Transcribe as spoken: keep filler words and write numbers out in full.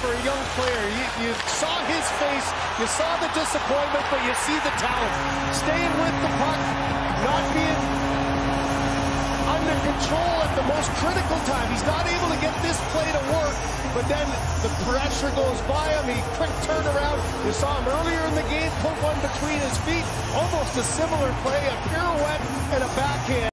for a young player. You, you saw his face, you saw the disappointment, but you see the talent. Staying with the puck, not being under control at the most critical time. He's not able to get this play to work, but then the pressure goes by him. He quick turnaround. You saw him earlier in the game, put one between his feet. Almost a similar play, a pirouette and a backhand.